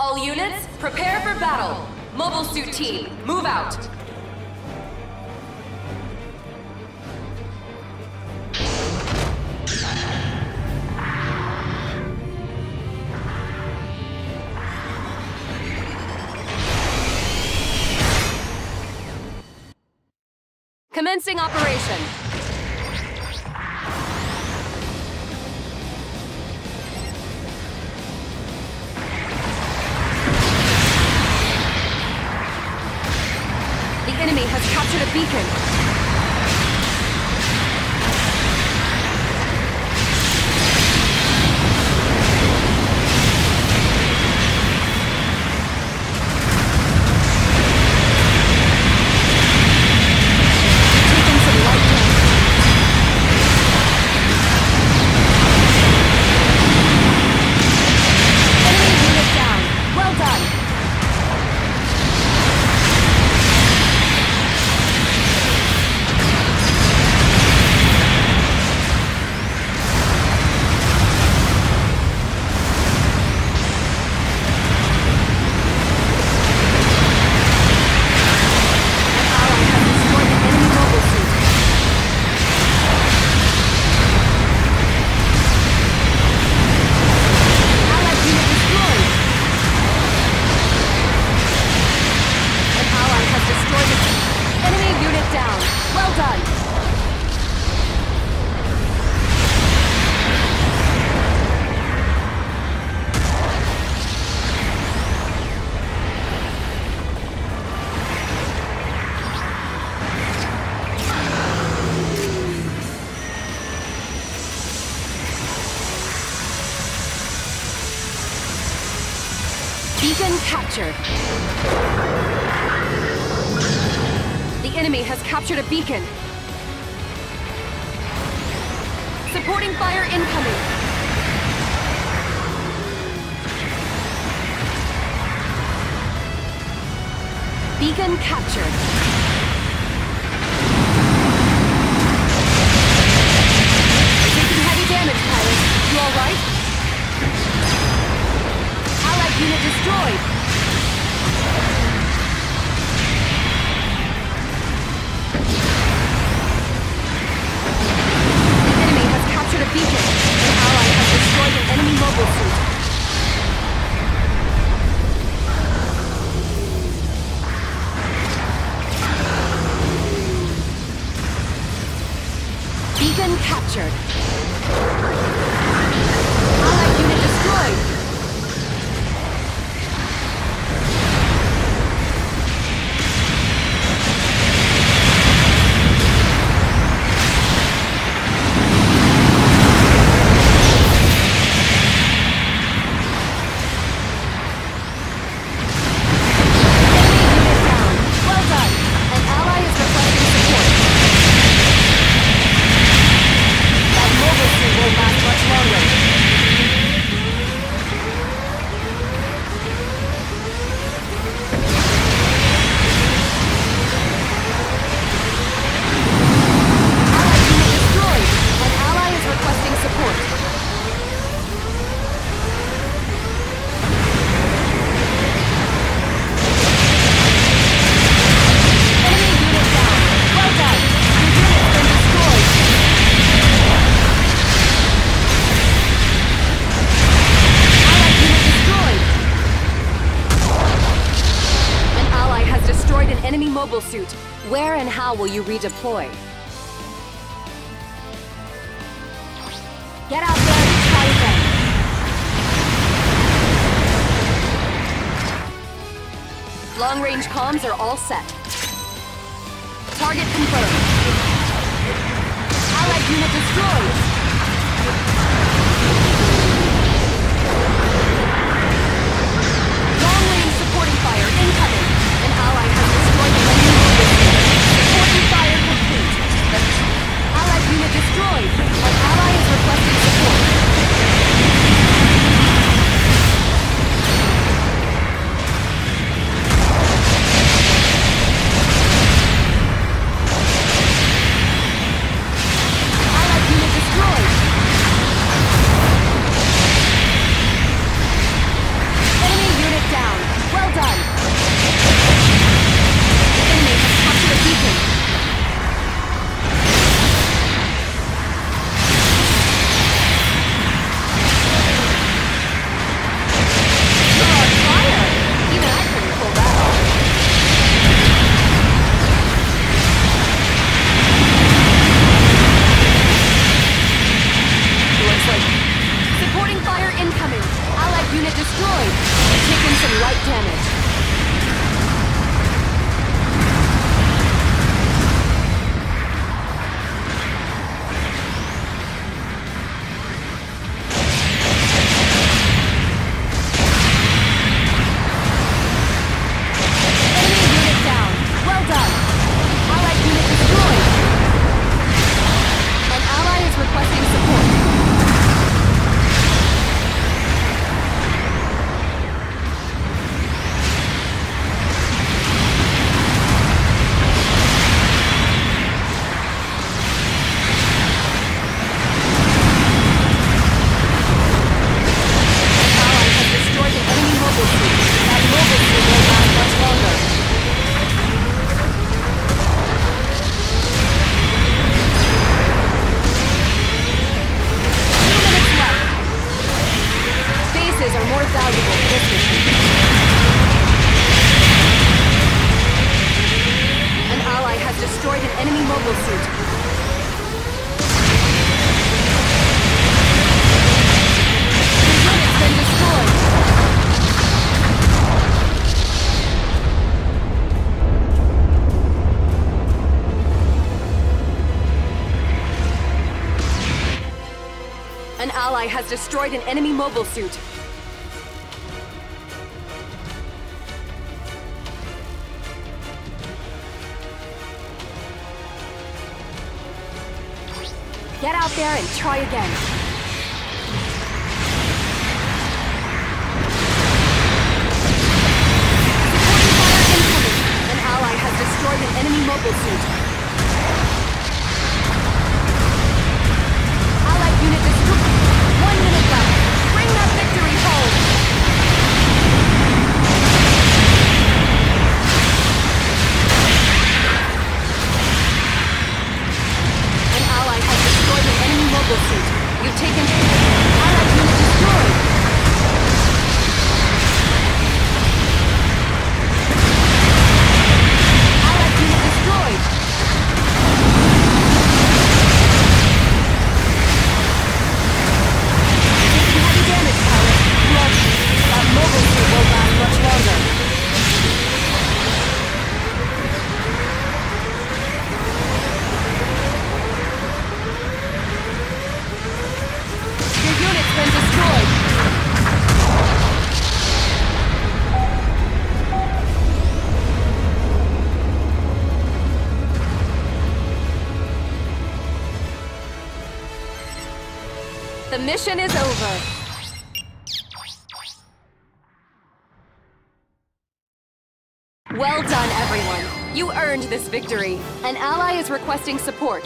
All units, prepare for battle. Mobile suit team, move out. Commencing operation. The enemy has captured a beacon. Beacon captured. The enemy has captured a beacon. Supporting fire incoming. Beacon captured. Taking heavy damage, pilot. You all right? Allied unit destroyed. The enemy has captured a beacon. An ally has destroyed an enemy mobile suit. Beacon captured. Allied unit destroyed. Enemy mobile suit. Where and how will you redeploy? Get out there and try again. Long-range comms are all set. Target confirmed. Allied unit destroyed. Long-range supporting fire incoming. An ally has destroyed the enemy mobile suit. Supporting fire complete. Allied unit destroyed. An ally is requesting support. Allied unit destroyed. destroyed. You've taken some light damage. An ally has destroyed an enemy mobile suit. Get out there and try again. An ally has destroyed an enemy mobile suit. Unit destroyed. 1 minute left. Bring that victory home. An ally has destroyed an enemy mobile suit. You've taken allied unit destroyed. Allied unit destroyed. The mission is over. Well done, everyone. You earned this victory. An ally is requesting support.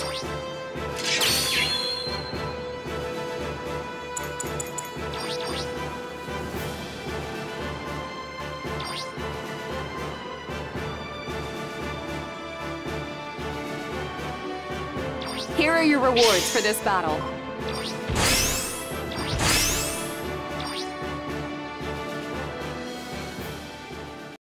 Here are your rewards for this battle.